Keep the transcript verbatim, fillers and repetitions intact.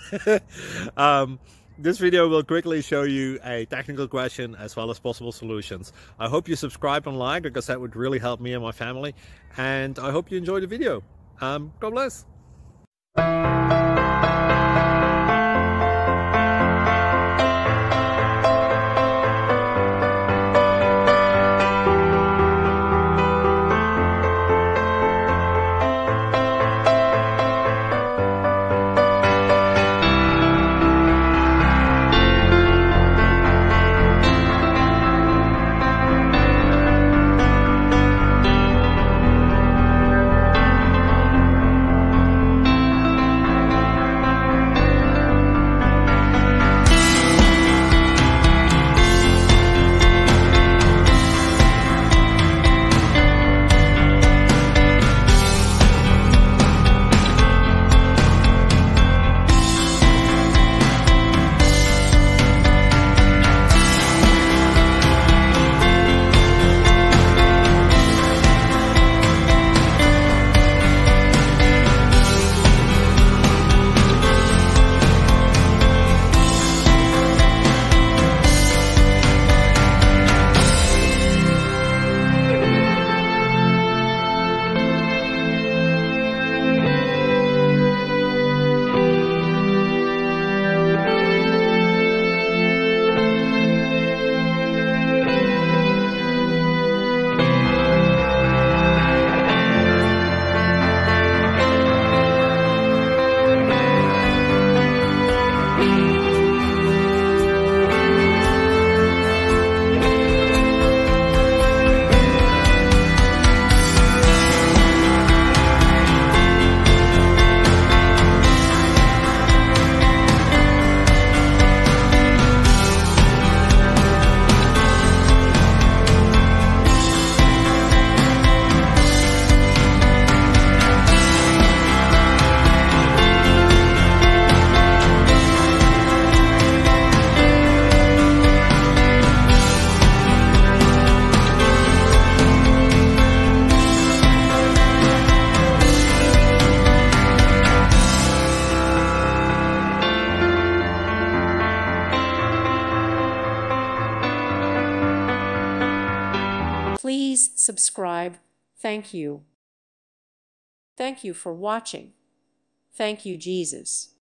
um, this video will quickly show you a technical question as well as possible solutions. I hope you subscribe and like, because that would really help me and my family. And I hope you enjoy the video. Um, God bless. Please subscribe. Thank you. Thank you for watching. Thank you, Jesus.